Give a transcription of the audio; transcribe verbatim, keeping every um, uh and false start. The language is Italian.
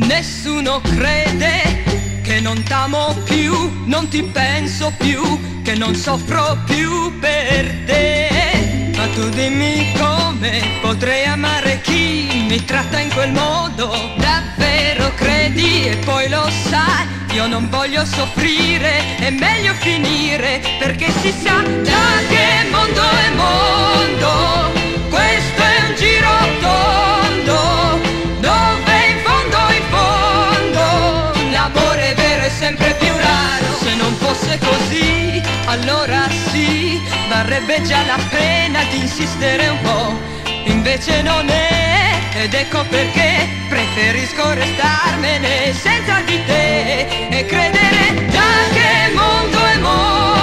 Nessuno crede che non t'amo più, non ti penso più, che non soffro più per te. Ma tu dimmi come potrei amare chi mi tratta in quel modo. Davvero credi e poi lo sai, io non voglio soffrire, è meglio finire, perché si sa già che mondo è mondo. Questo è un giro tondo, dove in fondo, in fondo, l'amore vero è sempre più raro. Se non fosse così, allora sì, varrebbe già la pena di insistere un po'. Invece non è, ed ecco perché preferisco restarmene senza di te e credere già che mondo è mondo.